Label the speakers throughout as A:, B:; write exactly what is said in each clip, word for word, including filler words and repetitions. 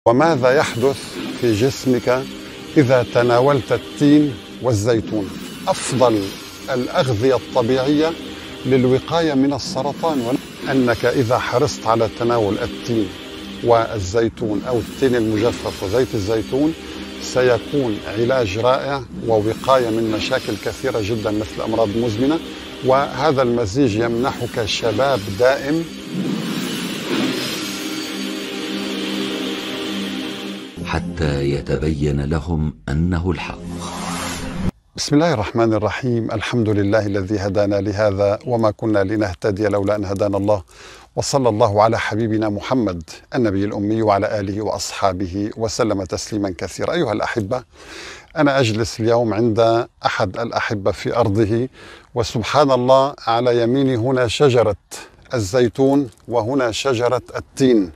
A: وماذا يحدث في جسمك إذا تناولت التين والزيتون؟ أفضل الأغذية الطبيعية للوقاية من السرطان، أنك إذا حرصت على تناول التين والزيتون أو التين المجفف وزيت الزيتون سيكون علاج رائع ووقاية من مشاكل كثيرة جدا مثل أمراض مزمنة، وهذا المزيج يمنحك شباب دائم.
B: حتى يتبين لهم أنه الحق.
A: بسم الله الرحمن الرحيم. الحمد لله الذي هدانا لهذا وما كنا لنهتدي لولا أن هدانا الله، وصلى الله على حبيبنا محمد النبي الأمي وعلى آله وأصحابه وسلم تسليما كثيرا. أيها الأحبة، أنا أجلس اليوم عند أحد الأحبة في أرضه، وسبحان الله على يميني هنا شجرة الزيتون وهنا شجرة التين،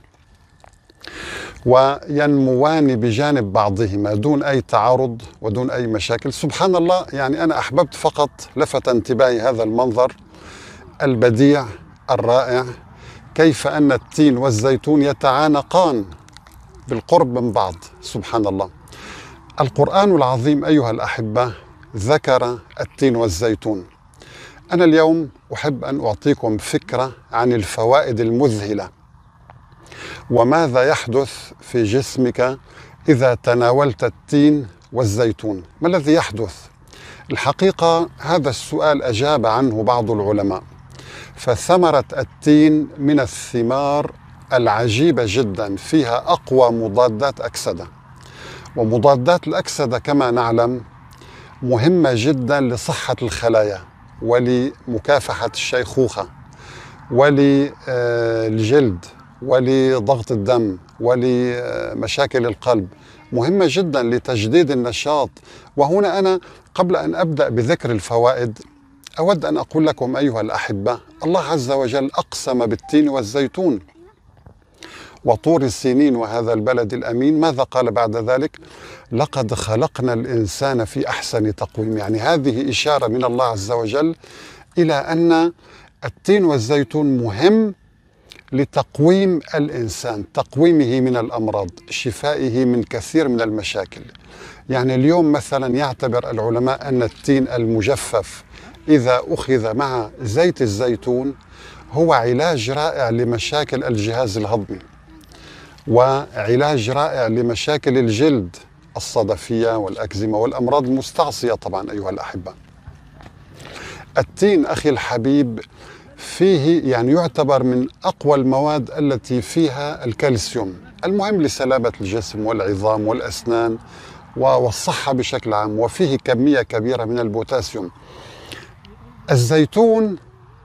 A: وينموان بجانب بعضهما دون أي تعارض ودون أي مشاكل. سبحان الله، يعني أنا أحببت فقط لفت انتباهي هذا المنظر البديع الرائع، كيف أن التين والزيتون يتعانقان بالقرب من بعض. سبحان الله. القرآن العظيم أيها الأحبة ذكر التين والزيتون. أنا اليوم أحب أن أعطيكم فكرة عن الفوائد المذهلة وماذا يحدث في جسمك إذا تناولت التين والزيتون. ما الذي يحدث؟ الحقيقة هذا السؤال أجاب عنه بعض العلماء، فثمرة التين من الثمار العجيبة جدا، فيها أقوى مضادات أكسدة، ومضادات الأكسدة كما نعلم مهمة جدا لصحة الخلايا ولمكافحة الشيخوخة وللجلد ولضغط الدم ولمشاكل القلب، مهمة جدا لتجديد النشاط. وهنا أنا قبل أن أبدأ بذكر الفوائد أود أن أقول لكم أيها الأحبة، الله عز وجل أقسم بالتين والزيتون وطور السينين وهذا البلد الأمين. ماذا قال بعد ذلك؟ لقد خلقنا الإنسان في أحسن تقويم. يعني هذه إشارة من الله عز وجل إلى أن التين والزيتون مهم لتقويم الإنسان، تقويمه من الأمراض، شفائه من كثير من المشاكل. يعني اليوم مثلا يعتبر العلماء أن التين المجفف إذا أخذ مع زيت الزيتون هو علاج رائع لمشاكل الجهاز الهضمي، وعلاج رائع لمشاكل الجلد الصدفية والأكزيما والأمراض المستعصية. طبعا أيها الأحبة، التين أخي الحبيب فيه يعني يعتبر من أقوى المواد التي فيها الكالسيوم، المهم لسلامة الجسم والعظام والأسنان والصحة بشكل عام، وفيه كمية كبيرة من البوتاسيوم. الزيتون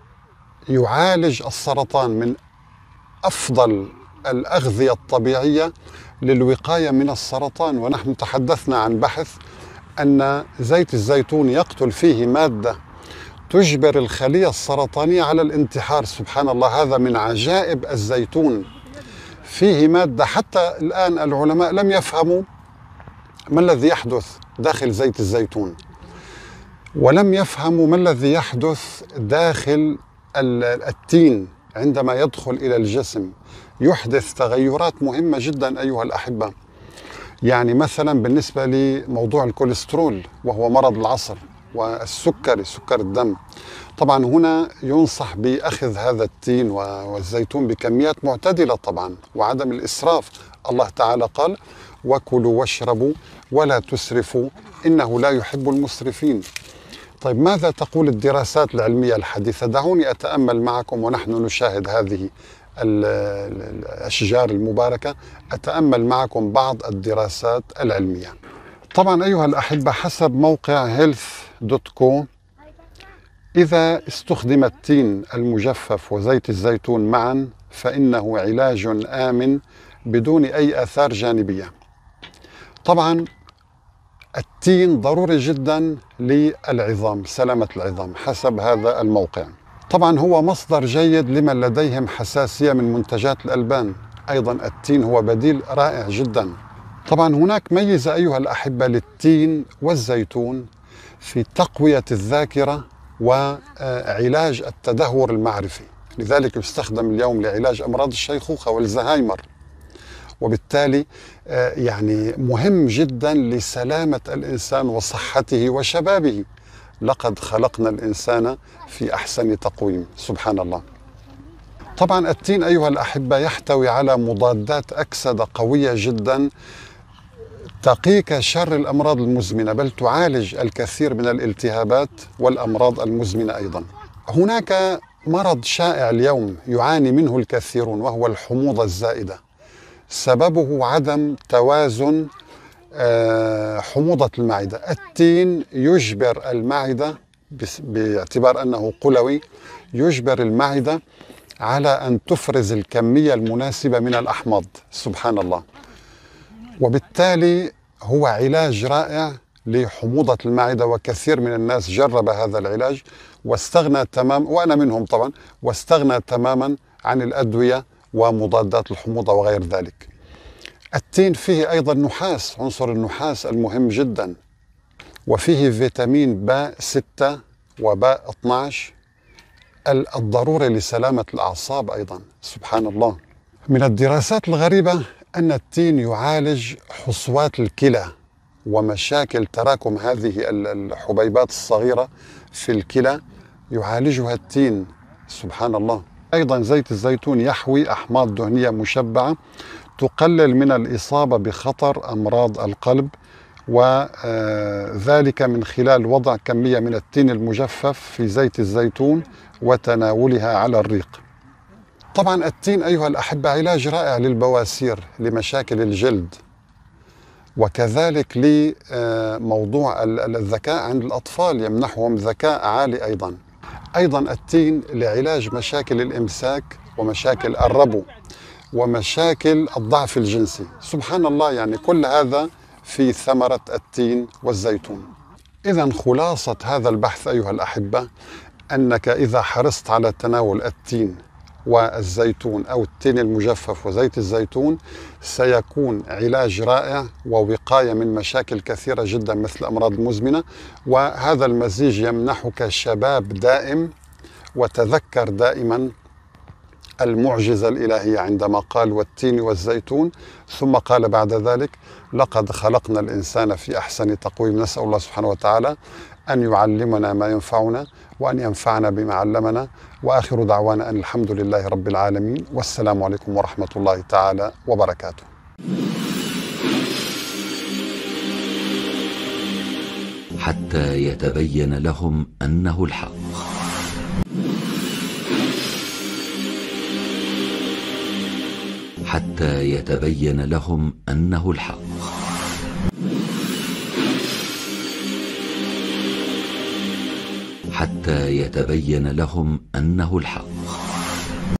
A: يعالج السرطان، من أفضل الأغذية الطبيعية للوقاية من السرطان. ونحن تحدثنا عن بحث أن زيت الزيتون يقتل فيه مادة تجبر الخلية السرطانية على الانتحار. سبحان الله، هذا من عجائب الزيتون. فيه مادة حتى الآن العلماء لم يفهموا ما الذي يحدث داخل زيت الزيتون، ولم يفهموا ما الذي يحدث داخل التين عندما يدخل إلى الجسم. يحدث تغيرات مهمة جدا أيها الأحبة. يعني مثلا بالنسبة لموضوع الكوليسترول وهو مرض العصر، والسكري سكر الدم، طبعا هنا ينصح بأخذ هذا التين والزيتون بكميات معتدلة طبعا، وعدم الإسراف. الله تعالى قال: وكلوا واشربوا ولا تسرفوا إنه لا يحب المسرفين. طيب ماذا تقول الدراسات العلمية الحديثة؟ دعوني أتأمل معكم ونحن نشاهد هذه الأشجار المباركة، أتأمل معكم بعض الدراسات العلمية. طبعا أيها الأحبة، حسب موقع هيلث دوت كو، إذا استخدم التين المجفف وزيت الزيتون معا فإنه علاج آمن بدون أي آثار جانبية. طبعا التين ضروري جدا للعظام، سلامة العظام حسب هذا الموقع. طبعا هو مصدر جيد لمن لديهم حساسية من منتجات الألبان. أيضا التين هو بديل رائع جدا. طبعا هناك ميزة أيها الأحبة للتين والزيتون في تقوية الذاكرة وعلاج التدهور المعرفي، لذلك يستخدم اليوم لعلاج أمراض الشيخوخة والزهايمر وبالتالي يعني مهم جدا لسلامة الإنسان وصحته وشبابه. لقد خلقنا الإنسان في أحسن تقويم، سبحان الله. طبعا التين أيها الأحبة يحتوي على مضادات أكسدة قوية جدا تقيك شر الأمراض المزمنة، بل تعالج الكثير من الالتهابات والأمراض المزمنة أيضا. هناك مرض شائع اليوم يعاني منه الكثيرون وهو الحموضة الزائدة، سببه عدم توازن حموضة المعدة. التين يجبر المعدة باعتبار أنه قلوي، يجبر المعدة على أن تفرز الكمية المناسبة من الأحماض، سبحان الله. وبالتالي هو علاج رائع لحموضة المعدة، وكثير من الناس جرب هذا العلاج واستغنى تماما، وأنا منهم طبعا، واستغنى تماما عن الأدوية ومضادات الحموضة وغير ذلك. التين فيه أيضا نحاس، عنصر النحاس المهم جدا، وفيه فيتامين باء ستة وباء اثني عشر الضروري لسلامة الأعصاب أيضا، سبحان الله. من الدراسات الغريبة أن التين يعالج حصوات الكلى ومشاكل تراكم هذه الحبيبات الصغيرة في الكلى، يعالجها التين، سبحان الله. أيضا زيت الزيتون يحوي أحماض دهنية مشبعة تقلل من الإصابة بخطر أمراض القلب، وذلك من خلال وضع كمية من التين المجفف في زيت الزيتون وتناولها على الريق. طبعا التين أيها الأحبة علاج رائع للبواسير، لمشاكل الجلد، وكذلك لموضوع الذكاء عند الأطفال، يمنحهم ذكاء عالي أيضا. أيضا التين لعلاج مشاكل الإمساك ومشاكل الربو ومشاكل الضعف الجنسي، سبحان الله. يعني كل هذا في ثمرة التين والزيتون. إذن خلاصة هذا البحث أيها الأحبة أنك إذا حرصت على تناول التين والزيتون أو التين المجفف وزيت الزيتون سيكون علاج رائع ووقاية من مشاكل كثيرة جدا مثل الأمراض المزمنة، وهذا المزيج يمنحك شباب دائم. وتذكر دائما المعجزة الإلهية عندما قال والتين والزيتون، ثم قال بعد ذلك لقد خلقنا الإنسان في أحسن تقويم. نسأل الله سبحانه وتعالى أن يعلمنا ما ينفعنا وأن ينفعنا بما علمنا، وآخر دعوانا أن الحمد لله رب العالمين، والسلام عليكم ورحمة الله تعالى وبركاته.
B: حتى يتبين لهم أنه الحق. حتى يتبين لهم أنه الحق. حتى يتبين لهم أنه الحق.